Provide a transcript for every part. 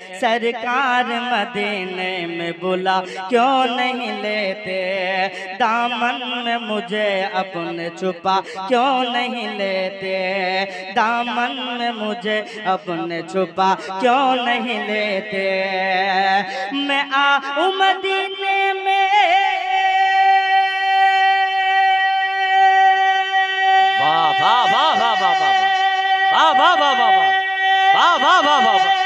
सरकार मदीने में बुला क्यों नहीं लेते, दामन में मुझे अपने छुपा क्यों नहीं लेते, दामन में मुझे अपने छुपा क्यों नहीं लेते। मैं आऊं मदीने में, वाह वाह वाह वाह वाह वाह वाह वाह वाह वाह वाह वाह वाह वाह वाह।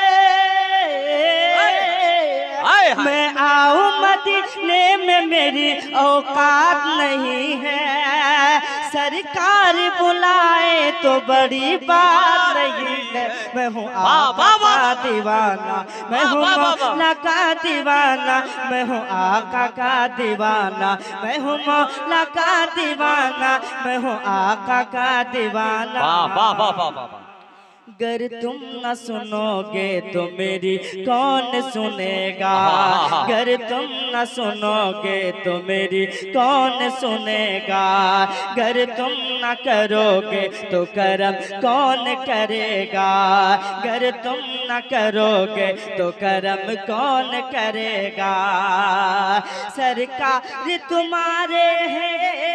मैं आऊं मदीने में मेरी औकात नहीं है, सरकार बुलाए तो बड़ी बात नहीं है। मैं हूँ आका का दीवाना, मैं हूँ मौला का दीवाना, मैं हूँ आका का दीवाना, मैं हूँ मौला का दीवाना, मैं हूँ आका का दीवाना। वाह वाह वाह वाह वाह। अगर तुम न सुनोगे तो मेरी कौन सुनेगा, अगर तुम न सुनोगे तो मेरी कौन सुनेगा, अगर तुम न करोगे तो करम कौन करेगा, अगर तुम न करोगे तो करम कौन करेगा। सरकार तुम्हारे हैं,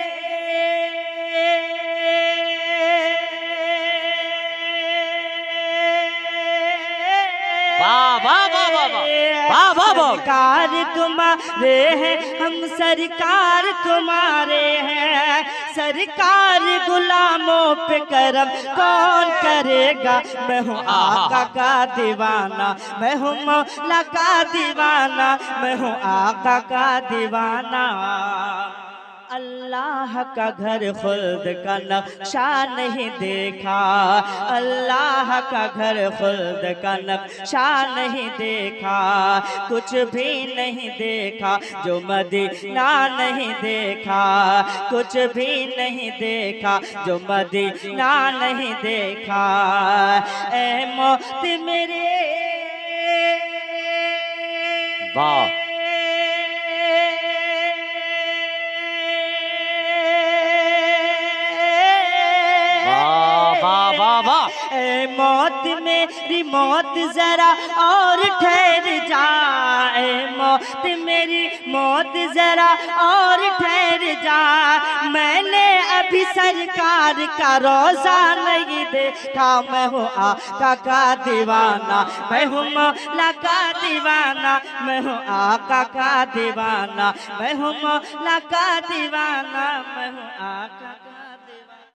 सरकार तुम्हारे हैं, हम सरकार तुम्हारे हैं, सरकार गुलामों पे करम कौन करेगा। मैं हूँ आका का दीवाना, मैं हूँ मौला का दीवाना, मैं हूँ आका का दीवाना। अल्लाह का घर खुल्द का नक्शा नहीं देखा, अल्लाह का घर खुल्द का नक्शा नहीं देखा, कुछ भी नहीं देखा जो मदीना नहीं देखा, कुछ भी नहीं देखा जो मदीना नहीं देखा। ऐ मौत मेरे, वाह ऐ मौत मेरी मौत जरा और ठहर जा, ऐ मौत मेरी मौत जरा और ठहर जा, मैंने अभी सरकार का रोज़ा नहीं देखा। मैं हूँ आका का दीवाना, मैं हूँ मौला का दीवाना, मैं हूँ आका का दीवाना, मैं हूँ मौला का दीवाना, मैं हूँ आका।